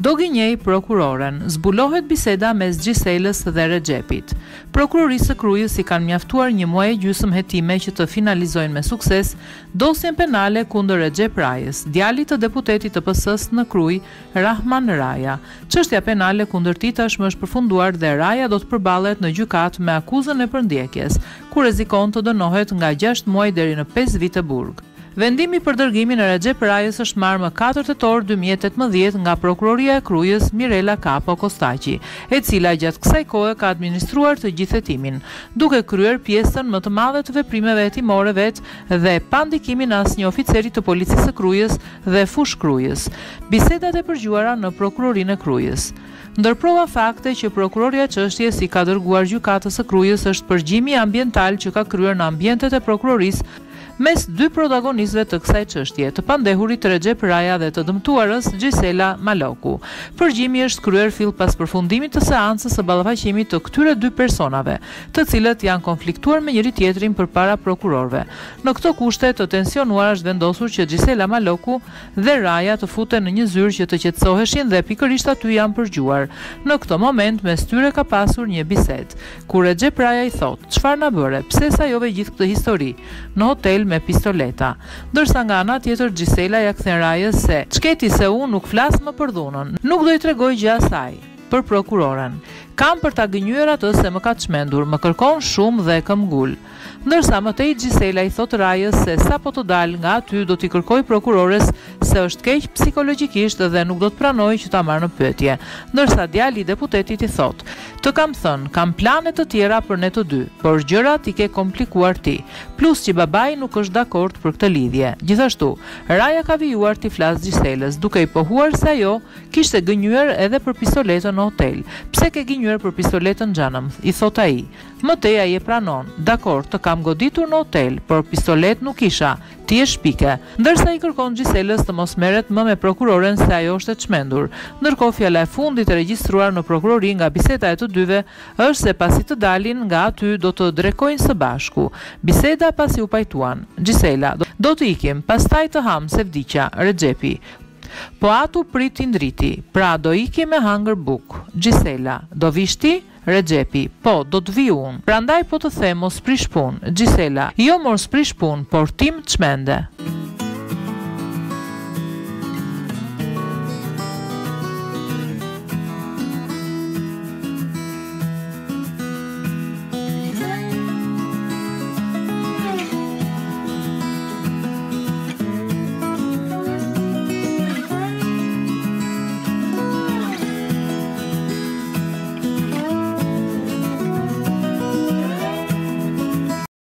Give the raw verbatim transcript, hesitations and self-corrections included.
Do gënjej prokuroren, zbulohet biseda mes Gjiselës dhe Rexhepit. Prokurorisë së Krujës i kanë mjaftuar një muaj e gjysmë hetime që të finalizojnë me sukses dosjen penale kundër Rexhep Rajës, djalit të deputetit të P S-s në Krujë, Rahman Raja. Çështja penale kundër tij tashmë është përfunduar dhe Raja do të përballet në gjykatë me akuzën e përndjekjes, ku rrezikon të dënohet nga gjashtë muaj deri në pesë vite burg. Vendimi për dërgimin e Rexhep Rajës është marrë më katër tetor dy mijë e tetëmbëdhjetë nga Prokuroria e Krujës Mirela Kapo Kostaqi, e cila gjatë kësaj kohe ka administruar të gjithë hetimin, duke kryer pjesën më të madhe të veprimeve hetimore vet dhe pa ndikimin e asnjë oficeri të policisë së Krujës dhe fush Krujës. Bisedat e përgjuara në Prokurorinë e Krujës. Ndërprova fakte që prokuroria e çështjes i ka dërguar gjykatës së Krujës është përgjimi ambiental që ka kryer në ambientet e prokurorisë mes dy protagonistëve të kësaj çështje, të pandehurit Rexhep Raja dhe të dëmtuarës Gjisela Maloku. Përgjimi është kryer fill pas përfundimit të seancës së ballafaqimit të këtyre dy personave, të cilët janë konfliktuar me njëri tjetrin përpara prokurorëve. Në këto kushte të tensionuara është vendosur që Gjisela Maloku dhe Raja të futen në një zyrë që të qetësoheshin dhe pikërisht aty janë përgjuar. Në këtë moment mes tyre ka pasur një bisedë, ku Rexhep Raja i thotë: "Çfarë na bëre? Pse sajove gjithë këtë histori në hotel me pistoleta?" Ndërsa nga ana tjetër Gjisela ja kthen Rajës se "Çketi se unë nuk flas më për dhunën, nuk do i tregoj gjë asaj." Për prokuroren: "Kam për ta gënjur atë se më ka çmendur, më kërkon shumë dhe këmbgul." Ndërsa më tej Gjisela i thot Rajës se sa po të dal nga aty do t'i kërkoj prokurores se është keq psikologjikisht dhe nuk do të pranoj që ta marrë në pyetje. Ndërsa djali i deputetit i thot: "Të kam thënë, kam plane të tjera për ne të dy, por gjërat i ke komplikuar ti, plus që babai nuk është dakord për këtë lidhje." Gjithashtu, Raja ka vijuar t'i flas Gjiselës, duke i pohuar se ajo kishte gënjur edhe për pistoletën në hotel. "Pse ke gënjur për pistoletën xhanëm?" i thot ai. Më tej ai e pranon: "Dakor, të kam goditur në hotel, por pistolet nuk isha, ti je shpike." Ndërsa i kërkon Gjiselës të mos merret më me prokuroren se ajo është e çmendur. Ndërkohë fjala e fundit e regjistruar në prokurori nga biseda e të dyve është se pasi të dalin nga aty do të drekojnë së bashku. Biseda pasi u pajtuan. Gjisela: "Do të ikim, pastaj të ham se vdiqja." Rexhepi: "Po atu priti ndriti, pra do iki me hangër buk." Gjisela: "Do vish ti?" Rexhepi: "Po, do të vi unë. Prandaj po të them mos prish punë." Gjisela: "Jo mos prish punë, por ti më çmende."